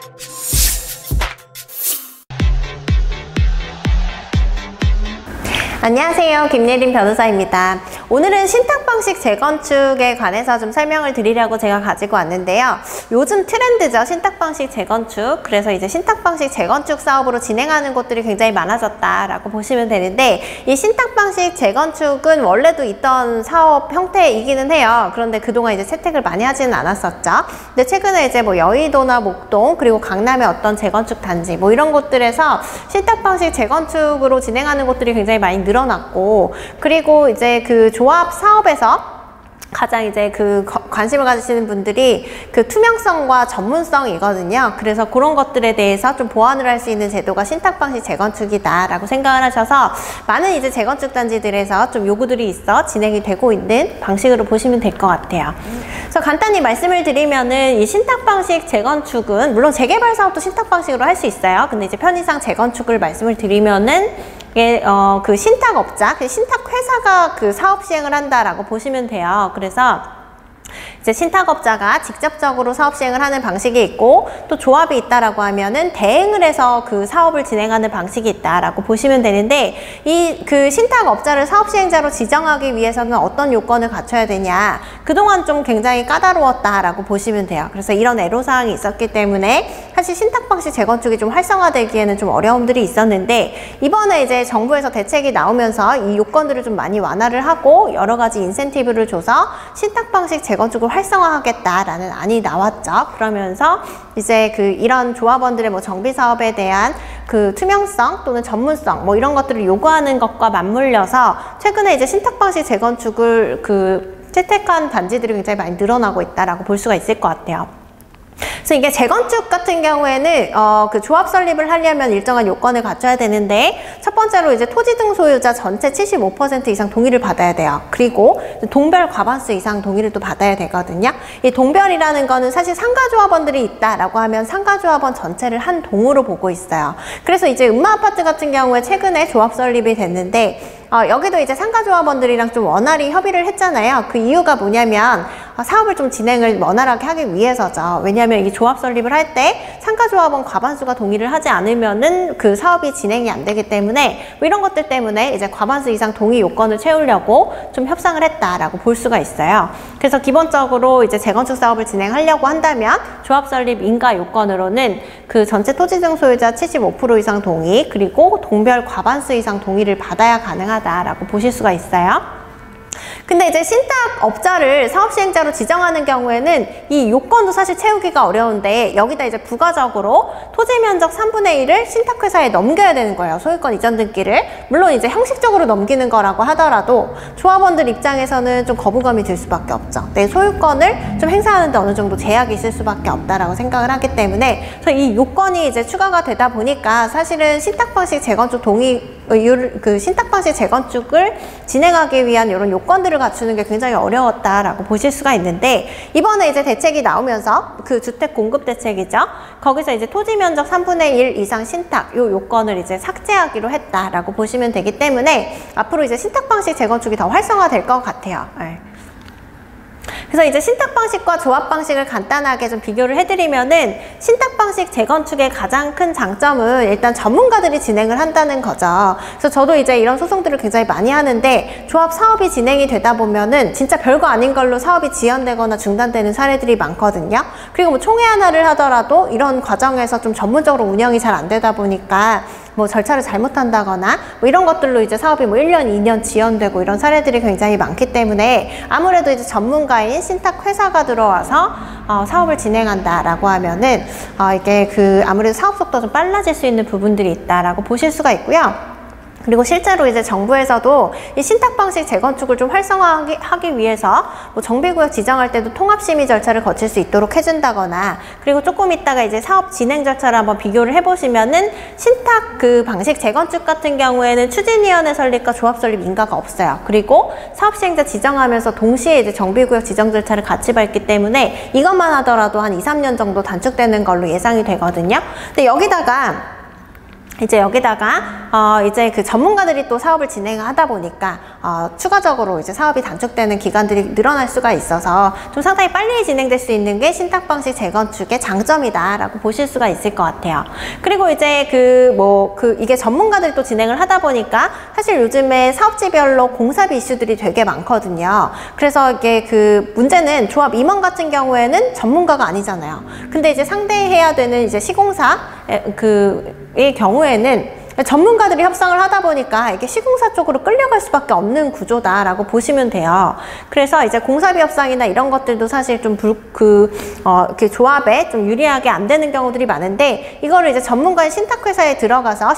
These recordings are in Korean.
안녕하세요. 김예린 변호사입니다. 오늘은 신탁방식 재건축에 관해서 좀 설명을 드리려고 제가 가지고 왔는데요. 요즘 트렌드죠. 신탁방식 재건축. 그래서 이제 신탁방식 재건축 사업으로 진행하는 곳들이 굉장히 많아졌다라고 보시면 되는데, 이 신탁방식 재건축은 원래도 있던 사업 형태이기는 해요. 그런데 그동안 이제 채택을 많이 하지는 않았었죠. 근데 최근에 이제 뭐 여의도나 목동, 그리고 강남의 어떤 재건축 단지 뭐 이런 곳들에서 신탁방식 재건축으로 진행하는 곳들이 굉장히 많이 늘어났고, 그리고 이제 그 조합 사업에서 가장 이제 그 관심을 가지시는 분들이 그 투명성과 전문성이거든요. 그래서 그런 것들에 대해서 좀 보완을 할 수 있는 제도가 신탁방식 재건축이다 라고 생각을 하셔서 많은 이제 재건축 단지들에서 좀 요구들이 있어 진행이 되고 있는 방식으로 보시면 될 것 같아요. 그래서 간단히 말씀을 드리면은 이 신탁방식 재건축은 물론 재개발 사업도 신탁방식으로 할 수 있어요. 근데 이제 편의상 재건축을 말씀을 드리면은 그 신탁업자, 그 신탁회사가 그 사업 시행을 한다라고 보시면 돼요. 그래서 이제 신탁업자가 직접적으로 사업 시행을 하는 방식이 있고, 또 조합이 있다라고 하면은 대행을 해서 그 사업을 진행하는 방식이 있다라고 보시면 되는데, 이 그 신탁업자를 사업 시행자로 지정하기 위해서는 어떤 요건을 갖춰야 되냐, 그동안 좀 굉장히 까다로웠다라고 보시면 돼요. 그래서 이런 애로사항이 있었기 때문에 사실 신탁방식 재건축이 좀 활성화되기에는 좀 어려움들이 있었는데, 이번에 이제 정부에서 대책이 나오면서 이 요건들을 좀 많이 완화를 하고 여러 가지 인센티브를 줘서 신탁방식 재건축을 활성화하겠다라는 안이 나왔죠. 그러면서 이제 그 이런 조합원들의 뭐 정비 사업에 대한 그 투명성 또는 전문성 뭐 이런 것들을 요구하는 것과 맞물려서 최근에 이제 신탁방식 재건축을 그 채택한 단지들이 굉장히 많이 늘어나고 있다라고 볼 수가 있을 것 같아요. 그래서 이게 재건축 같은 경우에는 그 조합 설립을 하려면 일정한 요건을 갖춰야 되는데, 첫 번째로 이제 토지 등 소유자 전체 75% 이상 동의를 받아야 돼요. 그리고 동별 과반수 이상 동의를 또 받아야 되거든요. 이 동별이라는 거는 사실 상가조합원들이 있다라고 하면 상가조합원 전체를 한 동으로 보고 있어요. 그래서 이제 음마아파트 같은 경우에 최근에 조합 설립이 됐는데, 여기도 이제 상가조합원들이랑 좀 원활히 협의를 했잖아요. 그 이유가 뭐냐면 사업을 좀 진행을 원활하게 하기 위해서죠. 왜냐하면 이 조합 설립을 할 때 상가조합원 과반수가 동의를 하지 않으면은 그 사업이 진행이 안 되기 때문에 뭐 이런 것들 때문에 이제 과반수 이상 동의 요건을 채우려고 좀 협상을 했다라고 볼 수가 있어요. 그래서 기본적으로 이제 재건축 사업을 진행하려고 한다면 조합 설립 인가 요건으로는 그 전체 토지 등 소유자 75% 이상 동의, 그리고 동별 과반수 이상 동의를 받아야 가능하다라고 보실 수가 있어요. 근데 이제 신탁업자를 사업시행자로 지정하는 경우에는 이 요건도 사실 채우기가 어려운데, 여기다 이제 부가적으로 토지 면적 3분의 1을 신탁회사에 넘겨야 되는 거예요. 소유권 이전 등기를. 물론 이제 형식적으로 넘기는 거라고 하더라도 조합원들 입장에서는 좀 거부감이 들 수밖에 없죠. 내 소유권을 좀 행사하는데 어느 정도 제약이 있을 수밖에 없다라고 생각을 하기 때문에, 그래서 이 요건이 이제 추가가 되다 보니까 사실은 신탁방식 재건축 그 신탁방식 재건축을 진행하기 위한 이런 요건들을 갖추는 게 굉장히 어려웠다라고 보실 수가 있는데, 이번에 이제 대책이 나오면서 그 주택 공급 대책이죠. 거기서 이제 토지 면적 3분의 1 이상 신탁 요 요건을 이제 삭제하기로 했다라고 보시면 되기 때문에 앞으로 이제 신탁방식 재건축이 더 활성화될 것 같아요. 네. 그래서 이제 신탁방식과 조합방식을 간단하게 좀 비교를 해드리면은, 신탁방식 재건축의 가장 큰 장점은 일단 전문가들이 진행을 한다는 거죠. 그래서 저도 이제 이런 소송들을 굉장히 많이 하는데, 조합 사업이 진행이 되다 보면은 진짜 별거 아닌 걸로 사업이 지연되거나 중단되는 사례들이 많거든요. 그리고 뭐 총회 하나를 하더라도 이런 과정에서 좀 전문적으로 운영이 잘 안 되다 보니까 뭐 절차를 잘못한다거나 뭐 이런 것들로 이제 사업이 뭐 1년, 2년 지연되고 이런 사례들이 굉장히 많기 때문에, 아무래도 이제 전문가인 신탁회사가 들어와서 사업을 진행한다라고 하면은 이게 그 아무래도 사업 속도가 좀 빨라질 수 있는 부분들이 있다라고 보실 수가 있고요. 그리고 실제로 이제 정부에서도 이 신탁방식 재건축을 좀 활성화하기 위해서 뭐 정비구역 지정할 때도 통합심의 절차를 거칠 수 있도록 해준다거나, 그리고 조금 있다가 이제 사업 진행 절차를 한번 비교를 해보시면은, 신탁 그 방식 재건축 같은 경우에는 추진위원회 설립과 조합 설립 인가가 없어요. 그리고 사업시행자 지정하면서 동시에 이제 정비구역 지정 절차를 같이 밟기 때문에 이것만 하더라도 한 2, 3년 정도 단축되는 걸로 예상이 되거든요. 근데 여기다가 이제 여기다가 이제 그 전문가들이 또 사업을 진행하다 보니까 추가적으로 이제 사업이 단축되는 기간들이 늘어날 수가 있어서 좀 상당히 빨리 진행될 수 있는 게 신탁 방식 재건축의 장점이다라고 보실 수가 있을 것 같아요. 그리고 이제 이게 전문가들이 또 진행을 하다 보니까 사실 요즘에 사업지별로 공사비 이슈들이 되게 많거든요. 그래서 이게 그 문제는 조합 임원 같은 경우에는 전문가가 아니잖아요. 근데 이제 상대해야 되는 이제 시공사 의 경우에는 전문가들이 협상을 하다 보니까 이게 시공사 쪽으로 끌려갈 수밖에 없는 구조다라고 보시면 돼요. 그래서 이제 공사비 협상이나 이런 것들도 사실 좀 이렇게 조합에 좀 유리하게 안 되는 경우들이 많은데, 이거를 이제 전문가의 신탁회사에 들어가서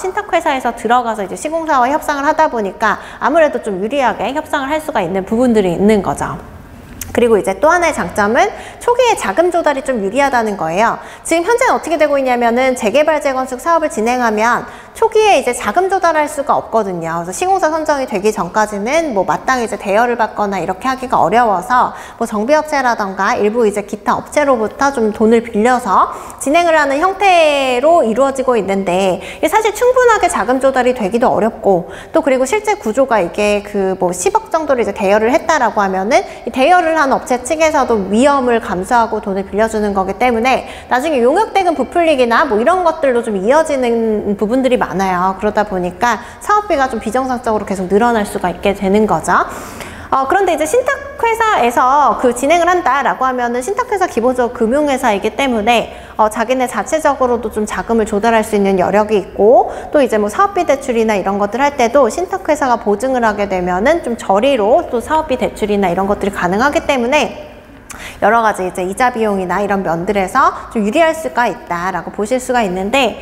이제 시공사와 협상을 하다 보니까 아무래도 좀 유리하게 협상을 할 수가 있는 부분들이 있는 거죠. 그리고 이제 또 하나의 장점은 초기에 자금 조달이 좀 유리하다는 거예요. 지금 현재는 어떻게 되고 있냐면은 재개발 재건축 사업을 진행하면 초기에 이제 자금 조달할 수가 없거든요. 그래서 시공사 선정이 되기 전까지는 마땅히 이제 대여를 받거나 이렇게 하기가 어려워서 정비업체라던가 일부 이제 기타 업체로부터 좀 돈을 빌려서 진행을 하는 형태로 이루어지고 있는데, 사실 충분하게 자금 조달이 되기도 어렵고, 또 그리고 실제 구조가 이게 10억 정도를 이제 대여를 했다라고 하면은 이 대여를 한 업체 측에서도 위험을 감수하고 돈을 빌려주는 거기 때문에 나중에 용역대금 부풀리기나 이런 것들로 좀 이어지는 부분들이 많아요. 그러다 보니까 사업비가 좀 비정상적으로 계속 늘어날 수가 있게 되는 거죠. 그런데 이제 신탁회사에서 진행을 한다라고 하면은 신탁회사 기본적으로 금융회사이기 때문에 자기네 자체적으로도 좀 자금을 조달할 수 있는 여력이 있고, 또 이제 사업비 대출이나 이런 것들 할 때도 신탁회사가 보증을 하게 되면은 좀 저리로 또 사업비 대출이나 이런 것들이 가능하기 때문에 여러 가지 이제 이자 비용이나 이런 면들에서 좀 유리할 수가 있다라고 보실 수가 있는데,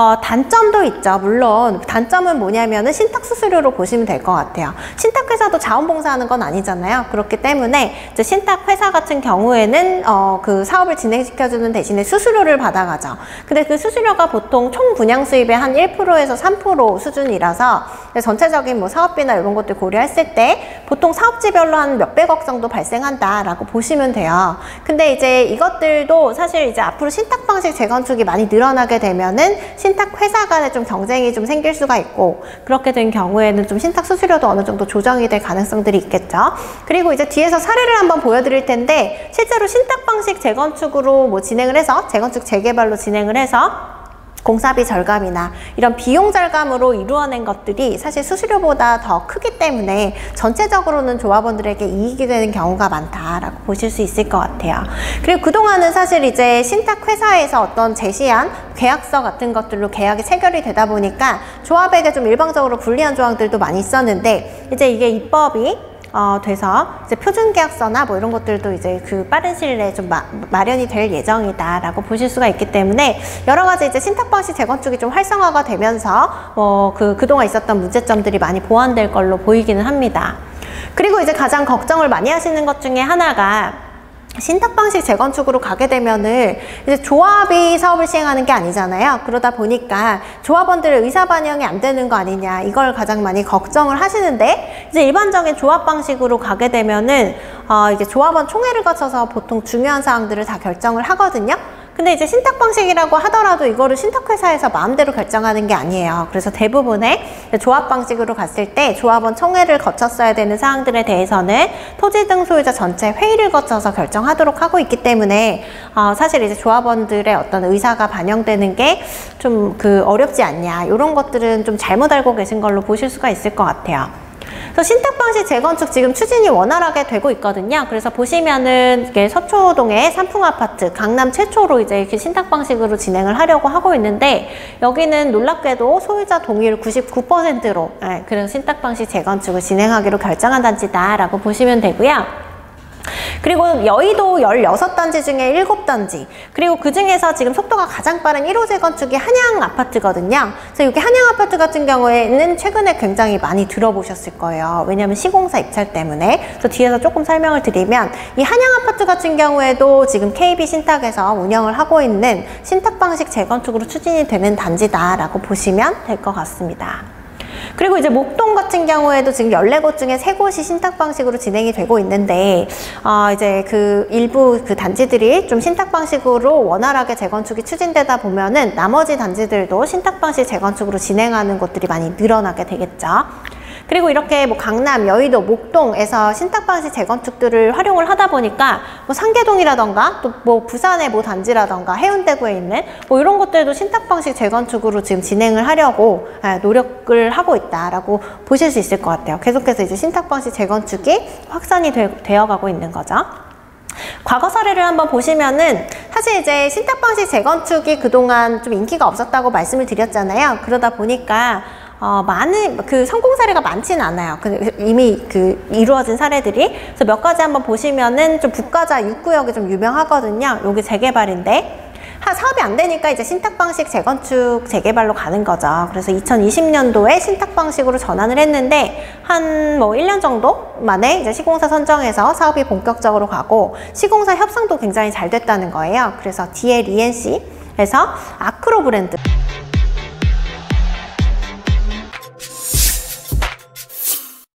단점도 있죠. 물론 단점은 뭐냐면은 신탁 수수료로 보시면 될 것 같아요. 신탁회사도 자원봉사하는 건 아니잖아요. 그렇기 때문에 이제 신탁회사 같은 경우에는 그 사업을 진행시켜주는 대신에 수수료를 받아가죠. 근데 그 수수료가 보통 총 분양 수입의 한 1%에서 3% 수준이라서 전체적인 사업비나 이런 것들 고려했을 때 보통 사업지별로 한 몇백억 정도 발생한다라고 보시면 돼요. 근데 이제 이것들도 사실 이제 앞으로 신탁 방식 재건축이 많이 늘어나게 되면은 신탁 회사 간에 좀 경쟁이 좀 생길 수가 있고, 그렇게 된 경우에는 좀 신탁 수수료도 어느 정도 조정이 될 가능성들이 있겠죠. 그리고 이제 뒤에서 사례를 한번 보여드릴 텐데, 실제로 신탁 방식 재건축으로 진행을 해서 재건축 재개발로 진행을 해서 공사비 절감이나 이런 비용 절감으로 이루어낸 것들이 사실 수수료보다 더 크기 때문에 전체적으로는 조합원들에게 이익이 되는 경우가 많다라고 보실 수 있을 것 같아요. 그리고 그동안은 사실 이제 신탁회사에서 어떤 제시한 계약서 같은 것들로 계약이 체결이 되다 보니까 조합에게 좀 일방적으로 불리한 조항들도 많이 있었는데, 이제 이게 입법이 돼서 이제 표준계약서나 이런 것들도 이제 빠른 시일 내에 좀 마련이 될 예정이다라고 보실 수가 있기 때문에 여러 가지 이제 신탁 방식 재건축이 좀 활성화가 되면서 그동안 있었던 문제점들이 많이 보완될 걸로 보이기는 합니다. 그리고 이제 가장 걱정을 많이 하시는 것 중에 하나가, 신탁 방식 재건축으로 가게 되면은 이제 조합이 사업을 시행하는 게 아니잖아요. 그러다 보니까 조합원들의 의사 반영이 안 되는 거 아니냐, 이걸 가장 많이 걱정을 하시는데, 이제 일반적인 조합 방식으로 가게 되면은 이제 조합원 총회를 거쳐서 보통 중요한 사항들을 다 결정을 하거든요. 근데 이제 신탁 방식이라고 하더라도 이거를 신탁회사에서 마음대로 결정하는 게 아니에요. 그래서 대부분의 조합 방식으로 갔을 때 조합원 총회를 거쳤어야 되는 사항들에 대해서는 토지 등 소유자 전체 회의를 거쳐서 결정하도록 하고 있기 때문에 사실 이제 조합원들의 어떤 의사가 반영되는 게 좀 어렵지 않냐, 이런 것들은 좀 잘못 알고 계신 걸로 보실 수가 있을 것 같아요. 그래서 신탁 방식 재건축 지금 추진이 원활하게 되고 있거든요. 그래서 보시면은 이게 서초동의 삼풍아파트, 강남 최초로 이제 이렇게 신탁 방식으로 진행을 하려고 하고 있는데, 여기는 놀랍게도 소유자 동의율 99%로 그래서 신탁 방식 재건축을 진행하기로 결정한 단지다라고 보시면 되고요. 그리고 여의도 16단지 중에 7단지, 그리고 그 중에서 지금 속도가 가장 빠른 1호 재건축이 한양 아파트거든요. 그래서 여기 한양 아파트 같은 경우에는 최근에 굉장히 많이 들어보셨을 거예요. 왜냐하면 시공사 입찰 때문에. 그래서 뒤에서 조금 설명을 드리면, 이 한양 아파트 같은 경우에도 지금 KB 신탁에서 운영을 하고 있는 신탁 방식 재건축으로 추진이 되는 단지다라고 보시면 될 것 같습니다. 그리고 이제 목동 같은 경우에도 지금 14곳 중에 3곳이 신탁 방식으로 진행이 되고 있는데, 이제 그 일부 그 단지들이 좀 신탁 방식으로 원활하게 재건축이 추진되다 보면은 나머지 단지들도 신탁 방식 재건축으로 진행하는 곳들이 많이 늘어나게 되겠죠. 그리고 이렇게 뭐 강남, 여의도, 목동에서 신탁 방식 재건축들을 활용을 하다 보니까 뭐 상계동이라던가 또 뭐 부산의 뭐 단지라던가 해운대구에 있는 뭐 이런 것들도 신탁 방식 재건축으로 지금 진행을 하려고 노력을 하고 있다라고 보실 수 있을 것 같아요. 계속해서 이제 신탁 방식 재건축이 확산이 되어가고 있는 거죠. 과거 사례를 한번 보시면은 사실 이제 신탁 방식 재건축이 그동안 좀 인기가 없었다고 말씀을 드렸잖아요. 그러다 보니까 많은 그 성공 사례가 많지는 않아요. 이미 그 이루어진 사례들이. 그래서 몇 가지 한번 보시면은 좀 북가자 6구역이 좀 유명하거든요. 여기 재개발인데 사업이 안 되니까 이제 신탁 방식 재건축 재개발로 가는 거죠. 그래서 2020년도에 신탁 방식으로 전환을 했는데 한 뭐 1년 정도 만에 이제 시공사 선정해서 사업이 본격적으로 가고 시공사 협상도 굉장히 잘 됐다는 거예요. 그래서 DL ENC에서 아크로 브랜드